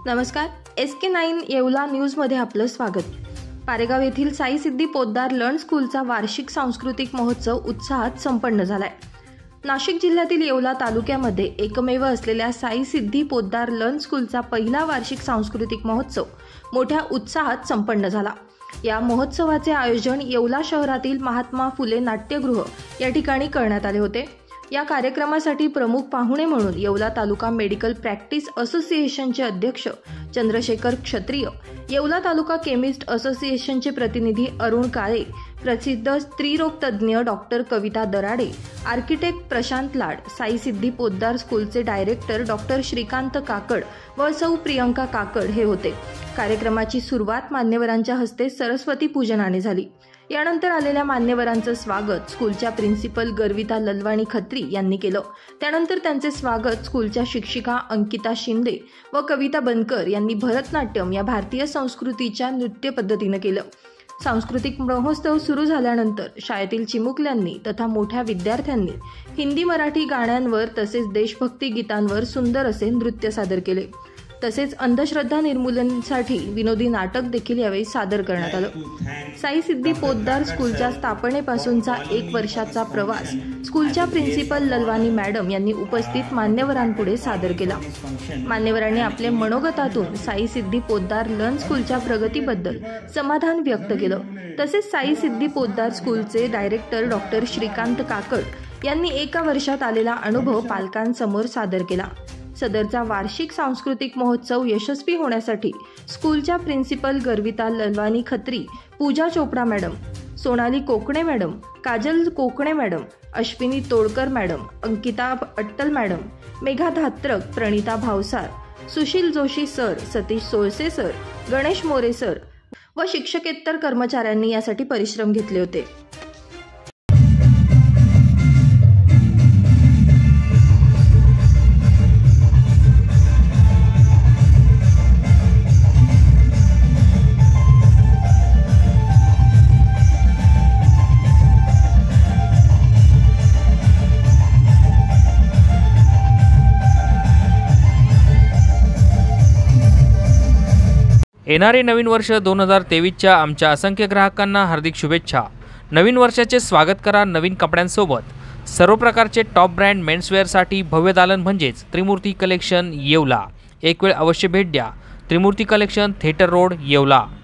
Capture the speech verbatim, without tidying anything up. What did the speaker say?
नमस्कार, S K nine Yeola न्यूजमध्ये आपलं स्वागत। पारेगाव येथील साई सिद्धी पोद्दार लर्न स्कूलचा वार्षिक सांस्कृतिक महोत्सव उत्साहात संपन्न झालाय। नाशिक जिल्ह्यातील येवला तालुक्यामध्ये एकमेव असलेल्या साई सिद्धी पोद्दार लर्न स्कूलचा पहिला वार्षिक सांस्कृतिक महोत्सव मोठ्या उत्साहात संपन्न झाला। या महोत्सवाचे आयोजन येवला शहरातील महात्मा फुले नाट्यगृह या ठिकाणी करण्यात आले होते। या कार्यक्रमासाठी प्रमुख पाहुणे म्हणून येवला तालुका मेडिकल प्रॅक्टिस असोसिएशनचे अध्यक्ष चंद्रशेखर क्षत्रिय, येवला तालुका केमिस्ट असोसिएशनचे प्रतिनिधी अरुण काळे, प्रसिद्ध स्त्रीरोग तज्ज्ञ डॉक्टर कविता दराडे, आर्किटेक्ट प्रशांत लाड, साई सिद्धी पोद्दार स्कूलचे डायरेक्टर डॉक्टर श्रीकांत काकड व सौ प्रियंका काकड हे होते। कार्यक्रमाची सुरुवात मान्यवरांच्या हस्ते सरस्वती पूजनाने झाली। यानंतर आलेल्या मान्यवरांचं स्वागत स्कूलच्या प्रिन्सिपल गर्विता ललवाणी खत्री यांनी केलं। त्यानंतर त्यांचे स्वागत स्कूलच्या शिक्षिका अंकिता शिंदे व कविता बनकर यांनी भरतनाट्यम या भारतीय संस्कृतीच्या नृत्य पद्धतीने केलं। सांस्कृतिक महोत्सव सुरू झाल्यानंतर शाळेतील चिमुकल्यांनी तथा मोठ्या विद्यार्थ्यांनी हिंदी मराठी गाण्यांवर तसेच देशभक्ती गीतांवर सुंदर असे नृत्य सादर केले। तसेच अंधश्रद्धा निर्मूलनासाठी विनोदी नाटक देखील यावेळी सादर करण्यात आलं। साई सिद्धी पोद्दार स्कूलच्या स्थापनेपासूनचा एक वर्षाचा प्रवास स्कूलच्या प्रिन्सिपल ललवाणी मॅडम यांनी उपस्थित मान्यवरांपुढे सादर केला। मान्यवरांनी आपले मनोगतातून साई सिद्धी पोद्दार लर्न स्कूलच्या प्रगतीबद्दल समाधान व्यक्त केलं। तसेच साई सिद्धी पोद्दार स्कूलचे डायरेक्टर डॉक्टर श्रीकांत काकड यांनी एका वर्षात आलेला अनुभव पालकांसमोर सादर केला। सदरचा वार्षिक सांस्कृतिक महोत्सव यशस्वी होण्यासाठी स्कूलच्या principal Garvita Lalwani Khatri, Pooja Chopda madam, Sonali Kokane madam, Kajal Kokane madam, Ashwini Todkar madam, Ankita Attal madam, Megha Dhatrak, Pranita Bhavsar, Sushil Joshi sir, Satish Solse sir, Ganesh More sir व शिक्षकेतर कर्मचाऱ्यांनी यासाठी परिश्रम घेतले होते। येणारे नवीन वर्ष दोन हजार तेवीसच्या आमच्या असंख्य ग्राहकांना हार्दिक शुभेच्छा। नवीन वर्षाचे स्वागत करा नवीन कपड्यांसोबत। सर्व प्रकारचे टॉप ब्रँड मेन्सवेअरसाठी भव्य दालन म्हणजेच त्रिमूर्ती कलेक्शन येवला। एक वेळ अवश्य भेट द्या। Trimurti collection, theatre road, Yeola.